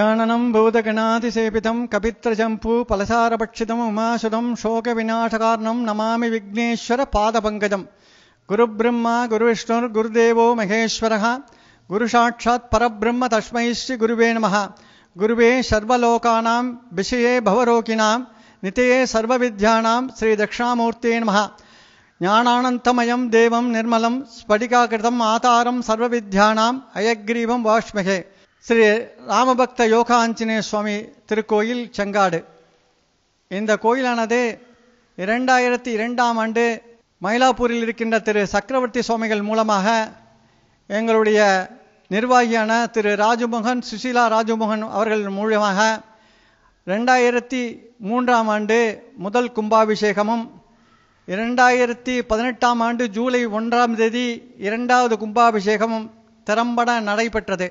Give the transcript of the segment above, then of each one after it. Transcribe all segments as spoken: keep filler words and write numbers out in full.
गजाननं भूतगणातिसेवितं कपित्रजम्पू फलसारभक्षितम् उमासुतं शोकविनाशकारणं नमामि विघ्नेश्वरपादपङ्कजं। गुरुब्रह्मा गुरुविष्णुर्गुरुदेवो महेश्वरः गुरुसाक्षात् परब्रह्म तस्मै श्री गुरुवे नमः। गुरुवे सर्वलोकानां विषये भवरोगिणां नितये सर्वविद्यानां श्री दक्षिणामूर्ते नमः। ज्ञानानन्तमयं देवं निर्मलं स्फटिकाकृतम् आधारं सर्वविद्यानां अयग्रीवं वाष्महे। ஸ்ரீ ராமபக்த யோகாஞ்சநேய சுவாமி திருக்கோயில் செங்காடு. இந்த கோயிலானது இரண்டாயிரத்தி இரண்டாம் ஆண்டு மயிலாப்பூரில் இருக்கின்ற திரு சக்கரவர்த்தி சுவாமிகள் மூலமாக எங்களுடைய நிர்வாகியான திரு ராஜமோகன் சுசீலா ராஜமோகன் அவர்கள் மூலமாக ரெண்டாயிரத்தி மூன்றாம் ஆண்டு முதல் கும்பாபிஷேகமும் இரண்டாயிரத்தி பதினெட்டாம் ஆண்டு ஜூலை ஒன்றாம் தேதி இரண்டாவது கும்பாபிஷேகமும் திறம்பட நடைபெற்றது.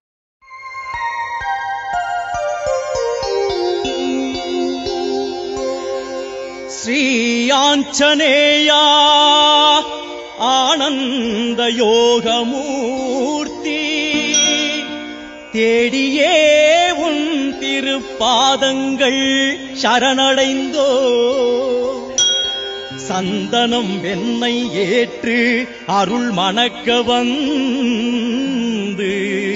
ஸ்ரீ ஆஞ்சநேயா ஆனந்த யோகமூர்த்தி தேடியே உன் திருப்பாதங்கள் சரணடைந்தோ சந்தனம் வெண்ணை ஏற்று அருள் மணக்க வந்து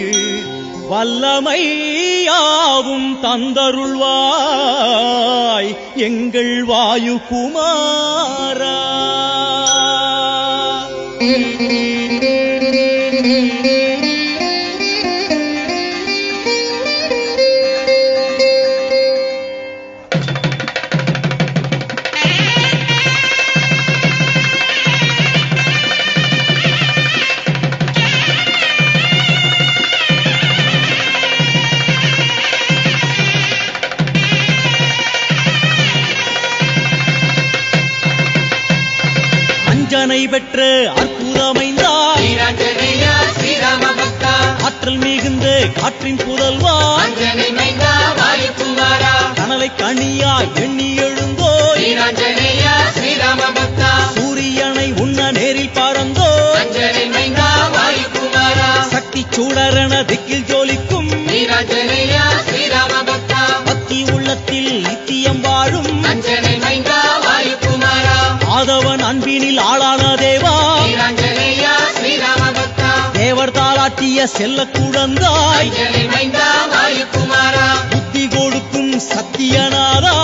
வல்லமையாவும் தந்தருள்வாய் எங்கள் வாயு குமாரா. அஞ்சனை பெற்ற அற்புதமைந்தார் ஆற்றல் மிகுந்த காற்றின் புதல்வா கனலை கனியா எண்ணி எழுந்தோ சூரியனை உண்ண நேரில் பறந்தோ சக்தி சூடரண திக்கில் ஜோலிக்கும் பக்தி உள்ளத்தில் நித்தியம் வாழும் ஆதவன் அன்பினில் ஆளான தேவா தேவர் தாளாட்டிய செல்ல குழந்தாய் புத்தி கொடுக்கும் சத்தியநாதா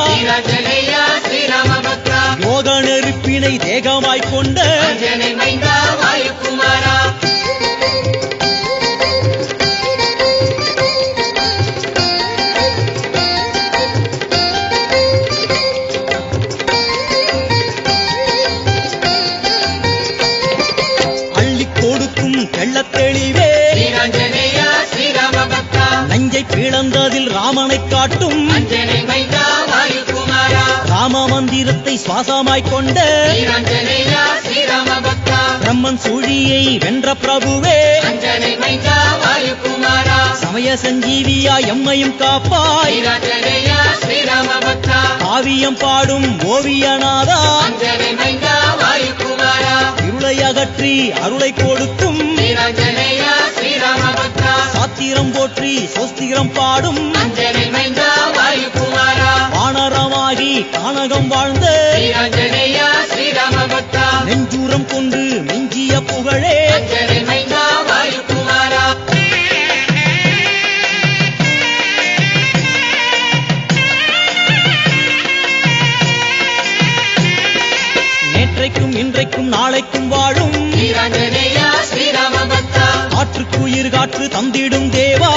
யோக நெருப்பினை தேகமாய்க் கொண்ட தெளிவே நஞ்சை பிளந்ததில் ராமனை காட்டும் ராம மந்திரத்தை சுவாசமாய்க் கொண்ட பிரம்மன் சூழியை வென்ற பிரபுவே சமய சஞ்சீவியா எம்மையும் காப்பாய் காவியம் பாடும் ஓவியநாதா இருளை அகற்றி அருளை கொடுக்கும் சாத்திரம் போற்றி சோஸ்திரம் பாடும் வானரமாகி கானகம் வாழ்ந்த நெஞ்சூரம் கொண்டு மிஞ்சிய புகழே நேற்றைக்கும் இன்றைக்கும் நாளைக்கும் வாழும் காற்றுக்குயிர் காற்று தந்திடும் தேவா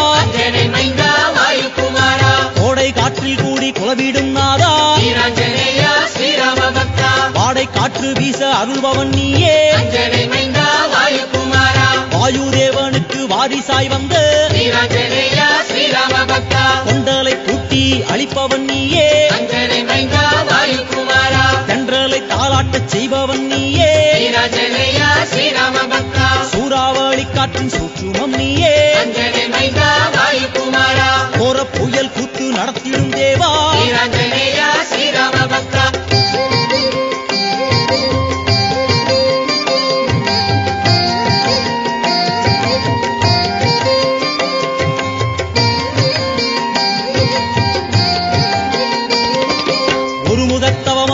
கோடை காற்றில் கூடி குலவிடும் நாதா வாடை காற்று வீச அருள்பவன் நீயே வாயு தேவனுக்கு வாரிசாய் வந்த கொண்டலை கூட்டி அழிப்பவன் நீயே தென்றலை தாளாட்டச் செய்பவன் நீயே சூறாவளி காற்றின் சூட்சுமம் நீயே கோர புயல் கூத்து நடத்திடும் தேவா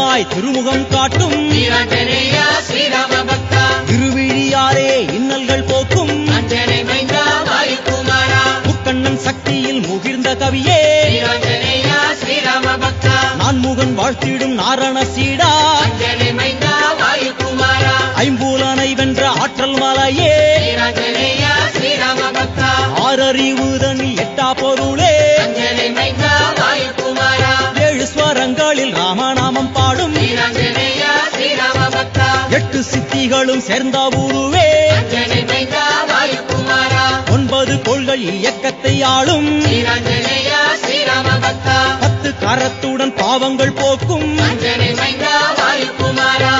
வடிவாய் திருமுகம் காட்டும் வீராஞ்சனேயா ஸ்ரீராம பக்தா திருவிழியாரே இன்னல்கள் போக்கும் அஞ்சனை மைந்தா வாயுகுமாரா முக்கண்ணன் சக்தியில் முகிர்ந்த கவியே வீராஞ்சனேயா ஸ்ரீராம பக்தா நான்முகன் வாழ்த்திடும் நாரண சீடா அஞ்சனை மைந்தா வாயுகுமாரா ஐம்பூலனை வென்ற ஆற்றல் மலையே வீராஞ்சனேயா ஸ்ரீராம பக்தா ஆறறிவுதனில் எட்டா பொருளே அஞ்சனை மைந்தா வாயுகுமாரா ஏழு ஸ்வரங்களில் ராமநாமம் பாடும் வீராஞ்சனேயா ஸ்ரீராம பக்தா எட்டு சித்திகளும் சேர்ந்த உருவே அஞ்சனை மைந்தா வாயுகுமாரா ஒன்பது கோள்கள் இயக்கத்தை ஆளும் வீராஞ்சனேயா ஸ்ரீராம பக்தா பத்து கரத்துடன் பாவங்கள் போக்கும் அஞ்சனை மைந்தா வாயுகுமாரா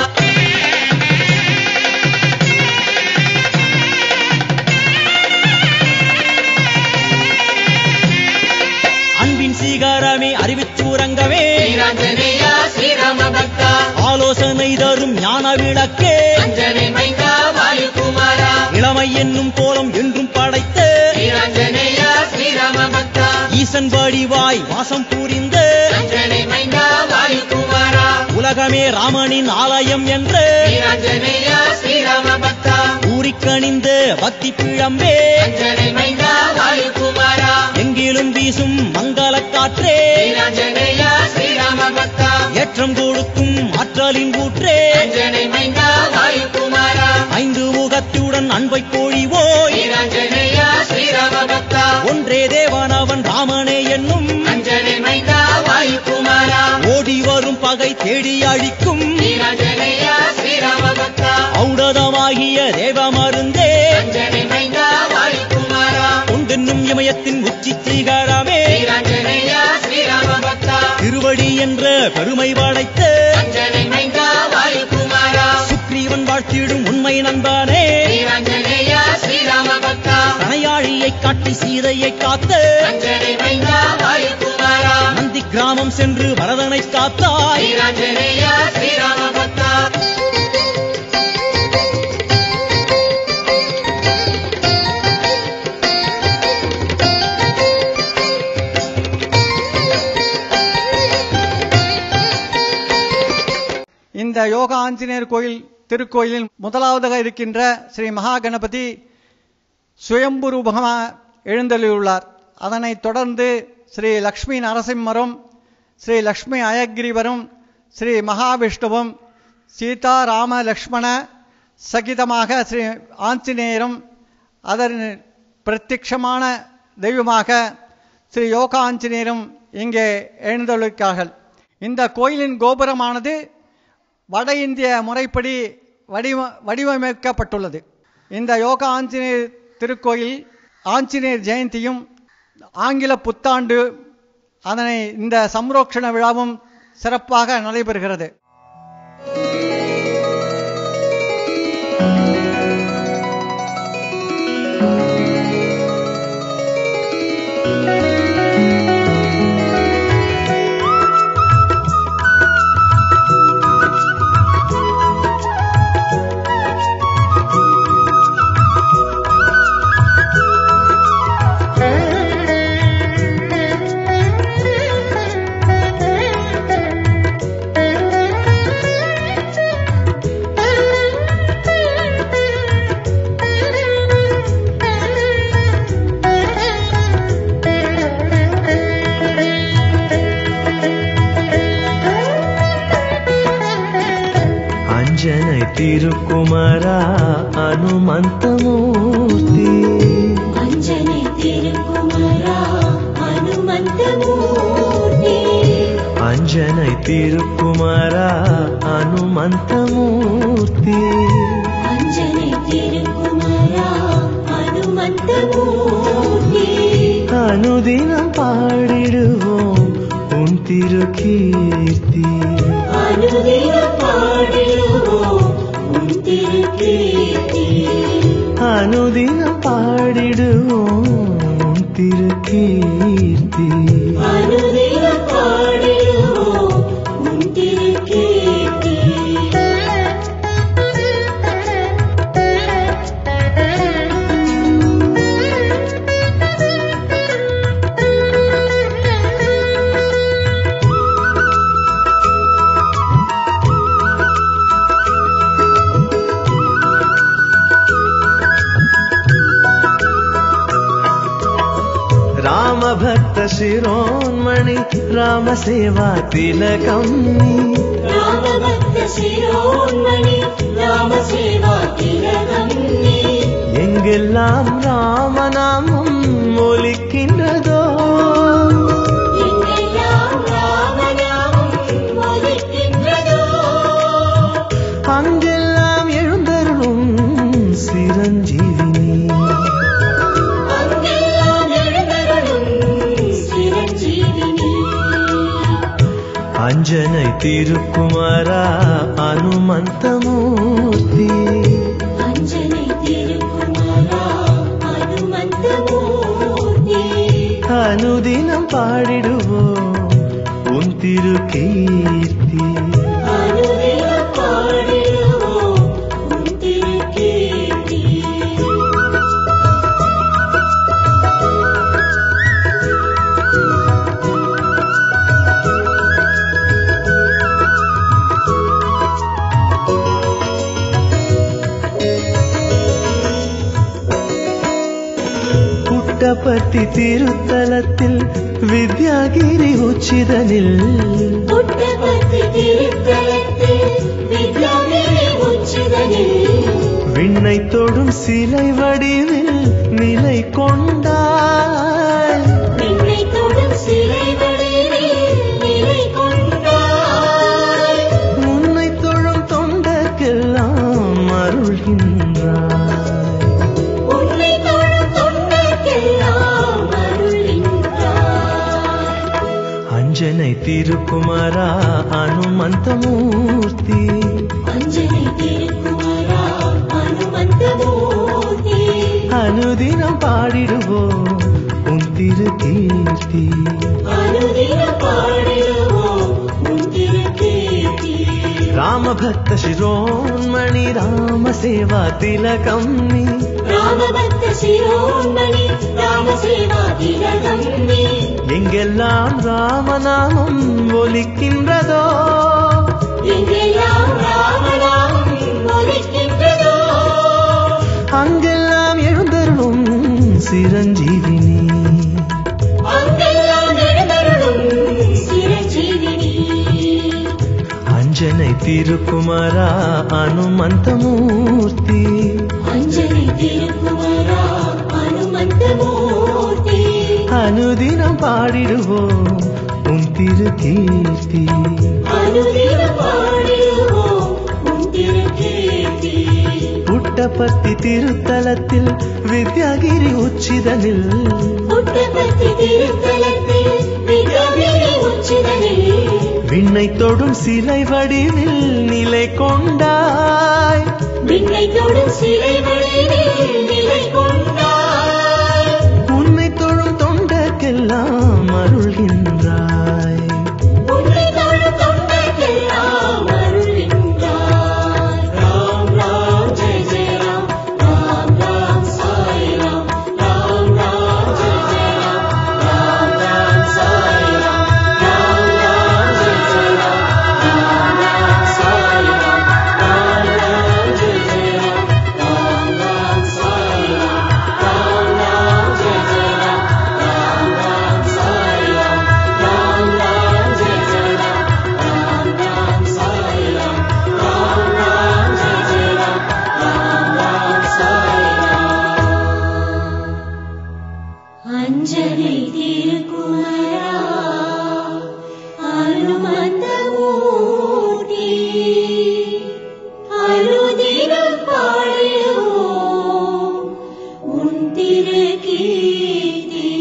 அன்பின் சீகாரமே அறிவிச்சூரங்கமே வீராஞ்சனேயா ஸ்ரீராம பக்தா ஆலோசனை தரும் ஞான விளக்கே அஞ்சனை மைந்தா வாயுகுமாரா இளமை என்னும் கோலம் என்றும் படைத்த வீராஞ்சனேயா ஸ்ரீராம பக்தா ஈசன் வடிவாய் வாசம் புரிந்த அஞ்சனை மைந்தா வாயுகுமாரா உலகமே ராமனின் ஆலயம் என்ற வீராஞ்சனேயா ஸ்ரீராம பக்தா ஊரிக்கணிந்த பக்தி பிழம்பே அஞ்சனை மைந்தா வாயுகுமாரா எங்கிலும் வீசும் மங்கள காற்றே வீராஞ்சனேயா ஸ்ரீராம பக்தா ஏற்றம் கொடுக்கும் ஆற்றலின் ஊற்றே அஞ்சனை மைந்தா வாயுகுமாரா ஐந்து முகத்துடன் அன்பை பொழிவோய் வீராஞ்சனேயா ஸ்ரீராம பக்தா ஒன்றே தேவனவன் ராமனே என்னும் அஞ்சனை மைந்தா வாயுகுமாரா ஓடி வரும் பகை தேடி அழிக்கும் வீராஞ்சனேயா ஸ்ரீராம பக்தா ஔடதமாகிய தேவ மருந்தே அஞ்சனை மைந்தா வாயுகுமாரா கொண்டென்னும் இமயத்தின் உச்சி சிகரமே வீராஞ்சனேயா ஸ்ரீராம பக்தா திருவடி என்ற பெருமை படைத்த அஞ்சனை மைந்தா வாயுகுமாரா சுக்ரீவன் வாழ்த்திடும் உண்மை நண்பனே வீராஞ்சனேயா ஸ்ரீராம பக்தா கணையாழியை காட்டி சீதையை காத்த அஞ்சனை மைந்தா வாயுகுமாரா நந்தி கிராமம் சென்று பரதனை காத்தாய் வீராஞ்சனேயா ஸ்ரீராம பக்தா இந்த யோக ஆஞ்சநேயர் கோயில் திருக்கோயிலில் முதலாவதாக இருக்கின்ற ஸ்ரீ மகா கணபதி சுயம்பு ரூபமாக எழுந்தள்ளியுள்ளார். அதனைத் தொடர்ந்து ஸ்ரீ லக்ஷ்மி நரசிம்மரும் ஸ்ரீ லக்ஷ்மி அயக்ரீவரும் ஸ்ரீ மகாவிஷ்ணுவும் சீதா ராம லக்ஷ்மண சகிதமாக ஸ்ரீ ஆஞ்சநேயரும் அதன் பிரத்யட்சமான தெய்வமாக ஸ்ரீ யோக ஆஞ்சநேயரும் இங்கே எழுந்தள்ளிருக்கிறார்கள். இந்த கோயிலின் கோபுரமானது வட இந்திய முறைப்படி வடிவ வடிவமைக்கப்பட்டுள்ளது. இந்த யோக ஆஞ்சநேயர் திருக்கோயில் ஆஞ்சநேயர் ஜெயந்தியும் ஆங்கில புத்தாண்டு அதனை இந்த சம்ரோக்ஷண விழாவும் சிறப்பாக நடைபெறுகிறது. తిరుకుమరా హనుమంతమూర్తి అంజనే తిరుకుమరా హనుమంతమూర్తి అంజనై తిరుకుమరా హనుమంతమూర్తి అంజనే తిరుకుమరా హనుమంతమూర్తి అనుదినం పాడిடுவோம் உன் திருக்கீர்த்தி అనుదినం పాడిடுவோம் உன் திருக்கீர்த்தி అనుదినం పాడిடுவோம் உன் திருக்கீர்த்தி అనుదినం పాడిடுவோம் உன் திருக்கீர்த்தி शिरोन्मणि रामसेवा तिलकं रामभक्त शिरोन्मणि रामसेवा तिलकं எங்கெல்லாம் ராமநாமம் ஒலிக்கின்றதோ எங்கெல்லாம் ராமநாமம் ஒலிக்கின்றதோ அங்கெல்லாம் எழுந்தருளும் சிரஞ்சீவினி அங்கெல்லாம் எழுந்தருளும் சிரஞ்சீவினி அஞ்சனை திருக்குமாரா அனுமந்தமூர்த்தி அஞ்சனை திருக்குமாரா அனுமந்தமூர்த்தி அனுதினம் பாடிடுவோம் உன் திருக்கீர்த்தி அனுதினம் பாடிடுவோம் உன் திருக்கீர்த்தி புட்டபர்த்தி திருத்தலத்தில் வித்யாகிரி உச்சிதனில் புட்டபர்த்தி திருத்தலத்தில் வித்யாகிரி உச்சிதனில் விண்ணை தொடும் சிலை வடிவில் நிலை கொண்டாய் விண்ணை தொடும் சிலை வடிவில் நிலை கொண்டாய் உன்னை தொழும் தொண்டர்க்கெல்லாம் அருள்கின்றாய் உன்னை தொழும் தொண்டர்க்கெல்லாம் அருள்கின்றாய் அஞ்சனை திருக்குமாரா அனுமந்தமூர்த்தி அஞ்சனை திருக்குமாரா அனுமந்தமூர்த்தி அனுதினம் பாடிடுவோம் உன் திருக்கீர்த்தி அனுதினம் பாடிடுவோம் உன் திருக்கீர்த்தி ராமபக்த சிரோன்மணி ராமசேவா திலகம் நீ ராமபக்த சிரோன்மணி ராமசேவா திலகம் நீ எங்கெல்லாம் ராமநாமம் ஒலிக்கின்றதோ எங்கெல்லாம் ராமநாமம் ஒலிக்கின்றதோ அங்கெல்லாம் எழுந்தருளும் சிரஞ்சீவினி அங்கெல்லாம் எழுந்தருளும் சிரஞ்சீவினி அஞ்சனை திருக்குமாரா அனுமந்தமூர்த்தி அஞ்சனை திருக்குமாரா அனுமந்தமூர்த்தி அனுதினம் பாடிடுவோம் உன் திருக்கீர்த்தி அனுதினம் பாடிடுவோம் உன் திருக்கீர்த்தி புட்டபர்த்தி திருத்தலத்தில் வித்யாகிரி உச்சிதனில் புட்டபர்த்தி திருத்தலத்தில் வித்யாகிரி உச்சிதனில் விண்ணை தொடும் சிலை வடிவில் நிலை கொண்டாய் விண்ணை தொடும் சிலை வடிவில் நிலை கொண்டாய் உன்னை தொழும் தொண்டர்க்கெல்லாம் அருள்கின்றாய் உன்னை தொழும் தொண்டர்க்கெல்லாம் அருள்கின்றாய் ராம் ராம் ஜெய் ஜெய் ராம் ராம் ராம் சாய் ராம் ராம் ராம் ஜெய் ஜெய் ராம் ராம் ராம் சாய் ராம் ராம் ராம் ஜெய் ஜெய் ராம் ராம் ராம் சாய் ராம் ராம் ராம் ஜெய் ஜெய் ராம் ராம் ராம் சாய் ராம் ராம் ராம் ஜெய் ஜெய் ராம் ராம் ராம் சாய் ராம் ராம் ராம் ஜெய் ஜெய் ராம் ராம் ராம் சாய் ராம் ராம் ராம் ஜெய் ஜெய் ராம் ராம் ராம் சாய் ராம் அஞ்சனை திருக்குமரா அனுமந்தமூர்த்தி அனுதினம் பாடுவோம் உன் திருக்கீர்த்தி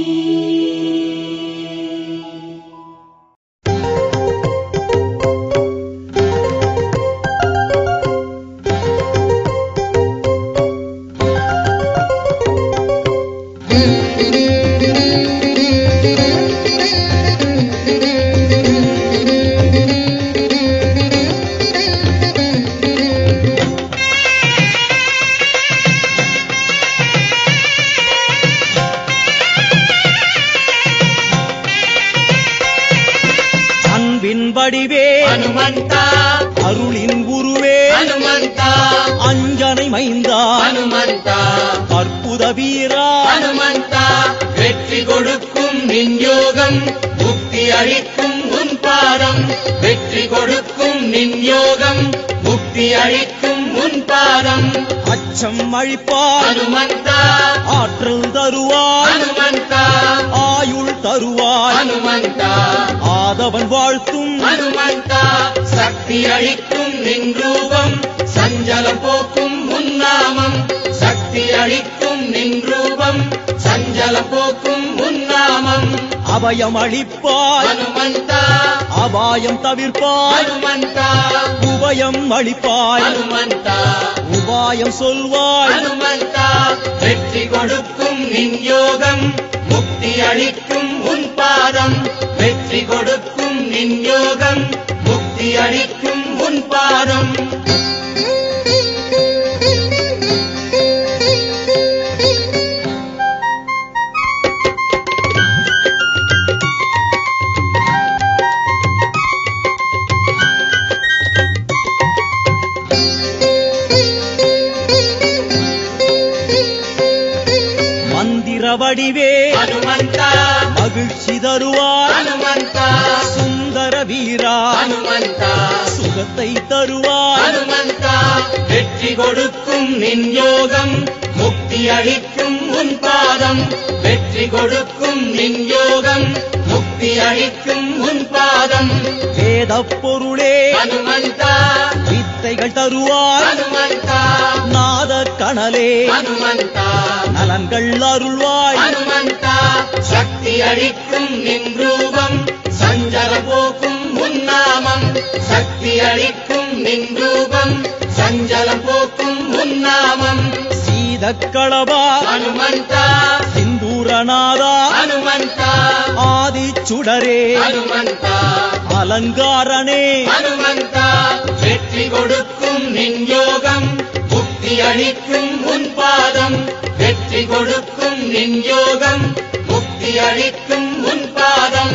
அன்பின் வடிவே हनुमन्ता அருளின் குருவே ஹனுமந்தா அஞ்சனை மைந்தா ஹனுமந்தா அற்புத வீரா ஹனுமந்தா வெற்றி கொடுக்கும் நின் யோகம் முக்தி அளிக்கும் உன் பாதம் வெற்றி கொடுக்கும் நின் யோகம் முக்தி அளிக்கும் உன் பாதம் அச்சம் அழிப்பாய் ஹனுமந்தா ஆற்றல் தருவாய் ஹனுமந்தா ஆயுள் தருவாய் ஹனுமந்தா ஆதவன் வாழ்த்தும் ஹனுமந்தா சக்தி அளிக்கும் நின் ரூபம் சஞ்சலம் போக்கும் உன் நாமம் சக்தி அளிக்கும் நின் ரூபம் சஞ்சலம் போக்கும் உன் நாமம் அபயம் அளிப்பாய் ஹனுமந்தா அபாயம் தவிர்ப்பாய் ஹனுமந்தா உபயம் அளிப்பாய் ஹனுமந்தா உபாயம் சொல்வாய் ஹனுமந்தா வெற்றி கொடுக்கும் நின் யோகம் முக்தி அளிக்கும் உன் பாதம் வெற்றி கொடுக்கும் நின் யோகம் முக்தி அளிக்கும் உன் பாதம் மந்திர வடிவே ஹனுமந்தா மகிழ்ச்சி தருவாய் ஹனுமந்தா சுந்தர வீரா ஹனுமந்தா சுகத்தை தருவாய் ஹனுமந்தா வெற்றி கொடுக்கும் நின் யோகம் முக்தி அளிக்கும் உன் பாதம் வெற்றி கொடுக்கும் நின் யோகம் முக்தி அளிக்கும் உன் பாதம் வேத பொருளே ஹனுமந்தா வித்தைகள் தருவாய் ஹனுமந்தா நாத கணலே ஹனுமந்தா நலன்கள் அருள்வாய் ஹனுமந்தா சக்தி அளிக்கும் நின் ரூபம் சஞ்சல போக்கும் உன் நாமம் சக்தி அளிக்கும் நின் ரூபம் சஞ்சலம் போக்கும் உன் நாமம் சீதக்களபா ஹனுமந்தா சிந்தூரநாதா ஹனுமந்தா ஆதி சுடரே ஹனுமந்தா அலங்காரனே ஹனுமந்தா வெற்றி கொடுக்கும் நின் யோகம் முக்தி அளிக்கும் உன் பாதம் வெற்றி கொடுக்கும் நின் யோகம் முக்தி அளிக்கும் உன் பாதம்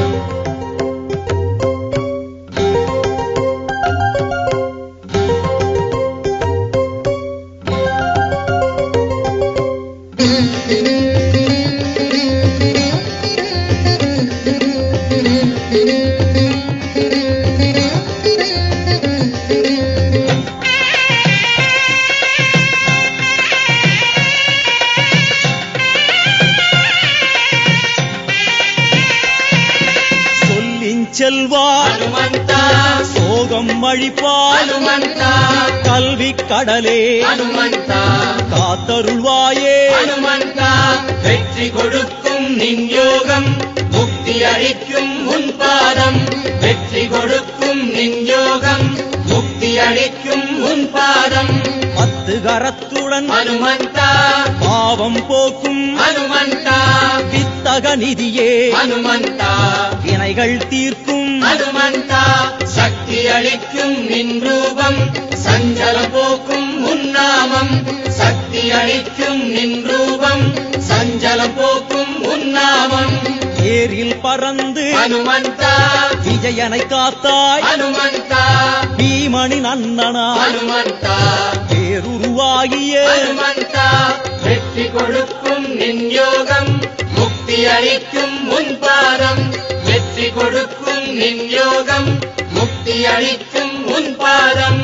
சொல்லின் செல்வாய் ஹனுமந்தா சோகம் அழிப்பாய் ஹனுமந்தா கல்வி கடலே ஹனுமந்தா காத்தருள்வாயே ஹனுமந்தா வெற்றி கொடுக்கும் நின் யோகம் முக்தி அளிக்கும் உன் பாதம் வெற்றி கொடுக்கும் நின் யோகம் முக்தி அளிக்கும் உன் பாதம் பத்து கரத்துடன் ஹனுமந்தா பாவம் போக்கும் ஹனுமந்தா வித்தக நிதியே ஹனுமந்தா வினைகள் தீர்க்கும் ஹனுமந்தா சக்தி அளிக்கும் நின் ரூபம் சஞ்சலம் போக்கும் உன் நாமம் சக்தி அளிக்கும் நின் ரூபம் சஞ்சலம் போக்கும் உன் நாமம் ஏரில் பறந்து ஹனுமந்தா விஜயனை காத்தாய் ஹனுமந்தா பீமனின் அண்ணனா ஹனுமந்தா பேருருவாகிய ஹனுமந்தா வெற்றி கொடுக்கும் நின் யோகம் முக்தி அளிக்கும் உன் பாதம் வெற்றி கொடுக்கும் நின் யோகம் முக்தி அளிக்கும் உன் பாதம்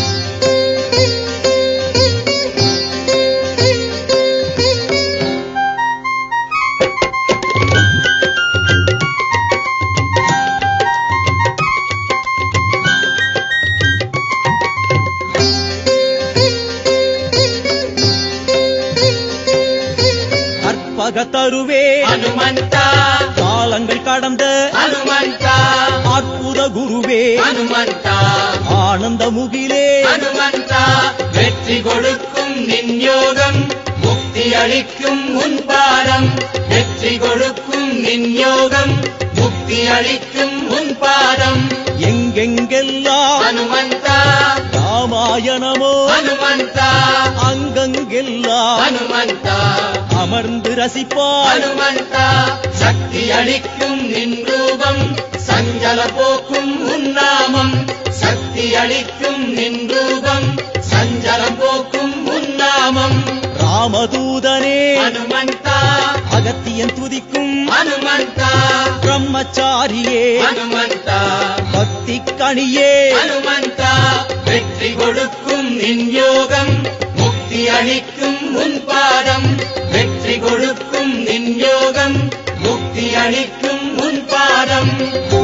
கற்பக தருவே ஹனுமந்தா காலங்கள் கடந்த ஹனுமந்தா அற்புத குருவே ஹனுமந்தா ஆனந்த முகிலே ஹனுமந்தா வெற்றி கொடுக்கும் நின் யோகம் முக்தி அளிக்கும் உன் பாதம் வெற்றி கொடுக்கும் நின் யோகம் முக்தி அளிக்கும் உன் பாதம் எங்கெங்கெல்லாம் ஹனுமந்தா ராமாயணமோ ஹனுமந்தா அங்கங்கெல்லாம் ஹனுமந்தா அமர்ந்து ரசிப்பாய் ஹனுமந்தா சக்தி அளிக்கும் நின் ரூபம் சஞ்சல போக்கும் உன் நாமம் சக்தி முக்தி அளிக்கும் நின் ரூபம் சஞ்சலம் போக்கும் உன்னாமம் ராமதூதனே ஹனுமந்தா அகத்தியன் துதிக்கும் ஹனுமந்தா பிரம்மச்சாரியே ஹனுமந்தா பக்தி கணியே ஹனுமந்தா வெற்றி கொடுக்கும் நின் யோகம் முக்தி அளிக்கும் உன் பாதம் வெற்றி கொடுக்கும் நின் யோகம் முக்தி அளிக்கும் உன் பாதம்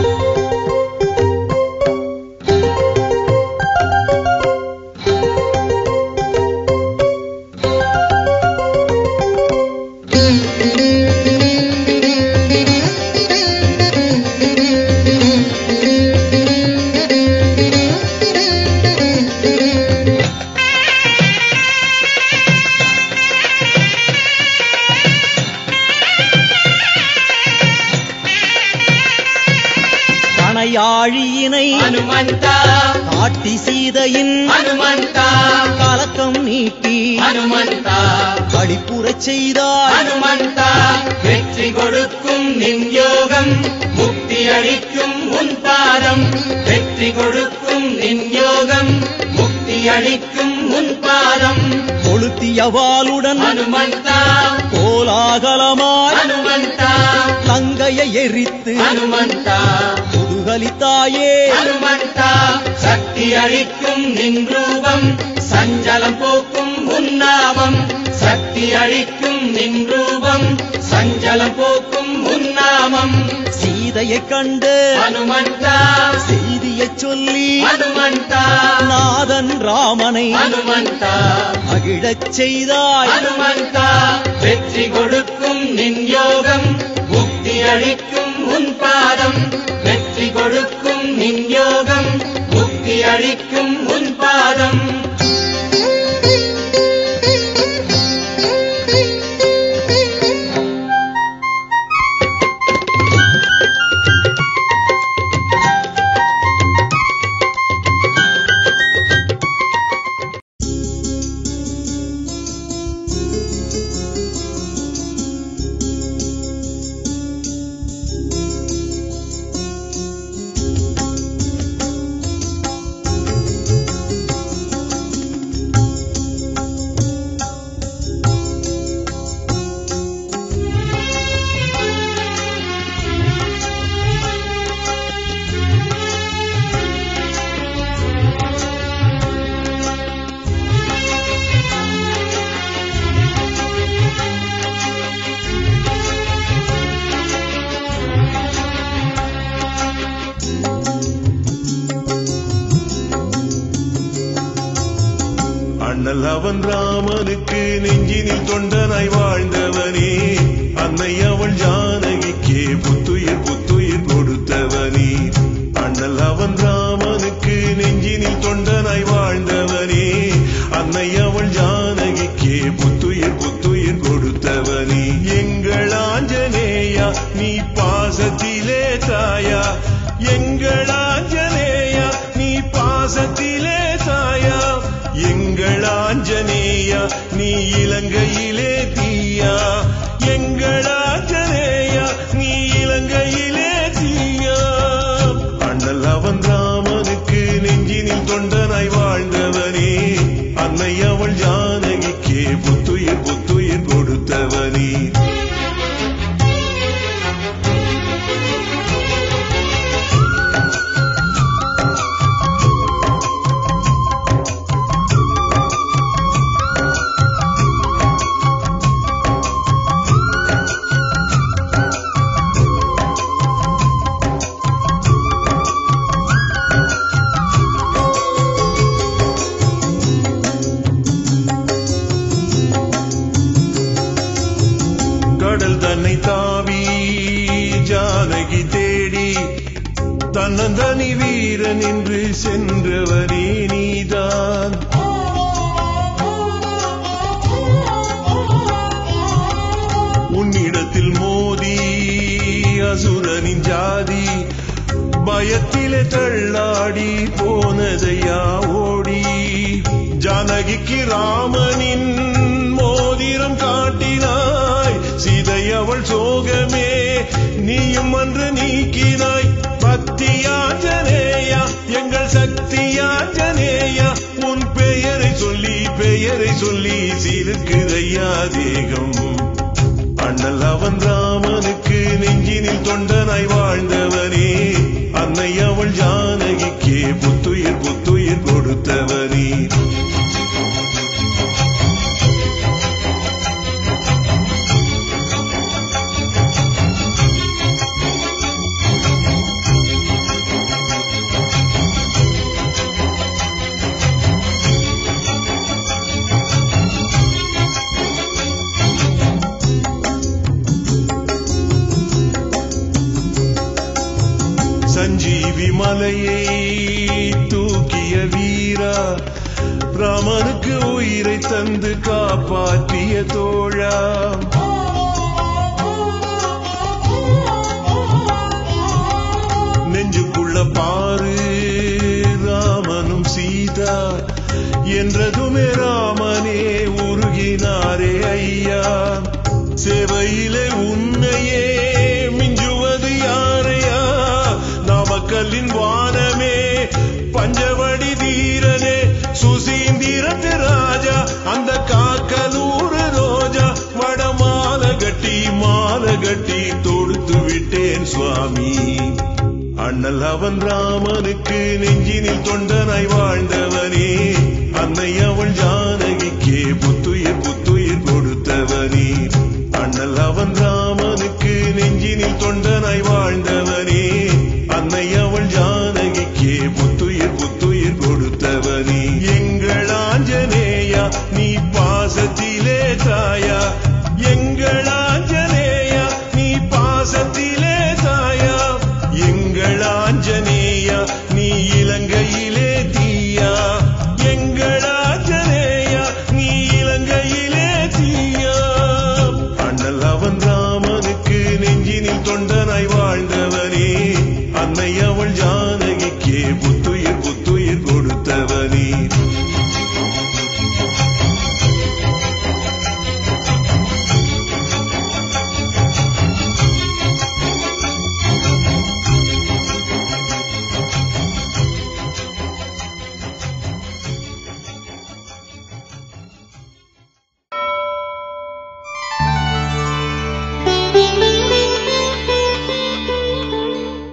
யாழியினை ஹனுமந்தா காட்டி சீதையின் ஹனுமந்தா கலக்கம் நீக்கி ஹனுமந்தா களிப்புறச் செய்தாய் ஹனுமந்தா வெற்றி கொடுக்கும் நின் யோகம் முக்தி அளிக்கும் உன் பாதம் வெற்றி கொடுக்கும் நின் யோகம் முக்தி அளிக்கும் உன் பாதம் கொளுத்தியவாளுடன் ஹனுமந்தா கோலாகலமாய் ஹனுமந்தா லங்கையை எரித்து ஹனுமந்தா முதுகலித்தாயே ஹனுமந்தா சக்தி அளிக்கும் நின் ரூபம் சஞ்சலம் போக்கும் உன்னாமம் சக்தி அளிக்கும் நின் ரூபம் சஞ்சலம் போக்கும் உன்னாமம் சீதையைக் கண்டு ஹனுமந்தா செய்தியைச் சொல்லி ஹனுமந்தா நாதன் ராமனை ஹனுமந்தா மகிழச் செய்தாய் ஹனுமந்தா வெற்றி கொடுக்கும் நின் யோகம் முக்தி அளிக்கும் உன் பாதம் வெற்றி கொடுக்கும் நின் யோகம் முக்தி அளிக்கும் உன் பாதம் அண்ணல் அவன் ராமனுக்கு நெஞ்சினில் தொண்டனாய் வாழ்ந்தவனே அன்னை அவள் ஜானகிக்கே புத்துயிர் புத்துயிர் கொடுத்தவனே அண்ணல் அவன் ராமனுக்கு நெஞ்சினில் தொண்டனாய் வாழ்ந்தவனே அன்னை அவள் ஜானகிக்கே புத்துயிர் புத்துயிர் கொடுத்தவனே எங்கள் ஆஞ்சநேயா நீ பாசத்திலே தாயா எங்கள் ஆஞ்சநேயா நீ பாசத்திலே தாயா எங்கள் ஆஞ்சநேயா நீ இலங்கையிலே தீயா எங்கள் ஆஞ்சநேயா நீ இலங்கையிலே தீயா அண்ணல் அவன் ராமனுக்கு நெஞ்சினில் தொண்டனாய் வாழ்ந்தவனே அன்னை அவள் ஜானகிக்கே புத்துயிர் புத்துயிர் கொடுத்தவனே கடல் தன்னை தாவி ஜானகி தேடி தன்னந்தனி வீரன் என்று சென்றவரே நீதான் உன்னிடத்தில் மோதி அசுரனின் ஜாதி பயத்திலே தள்ளாடி போனதையா ஓடி ஜானகிக்கு ராமனின் மோதிரம் காட்டினாய் சீதை அவள் சோகமே நீயும் அன்று நீக்கினாய் பக்தியாஞ்சனேயா எங்கள் சக்தியா மேகம். அண்ணல் அவன் ராமனுக்கு நெஞ்சினில் தொண்டனாய் வாழ்ந்தவனே, அன்னை அவள் ஜானகிக்கே புத்துயிர் புத்துயிர் கொடுத்தவனே. சஞ்சீவி மலையை தூக்கிய வீரா, ராமனுக்கு உயிரை தந்து காப்பாற்றிய தோழா. நெஞ்சுக்குள்ள பாரு ராமனும் சீதா என்றதுமே ராமனே உருகினாரே ஐயா. சேவையிலே உன்னையே மிஞ்சுவது யாரையா, நாமக்கல்லின் வானமே பஞ்சவடி தீரனே, சுசீந்திரத்து ராஜா அந்த காக்கலூரு ரோஜா. வடமால கட்டி மால கட்டி தொடுத்து விட்டேன் சுவாமி. அண்ணல் அவன் ராமனுக்கு நெஞ்சினில் தொண்டனாய் வாழ்ந்தவனே, அன்னை அவள் ஜானகிக்கே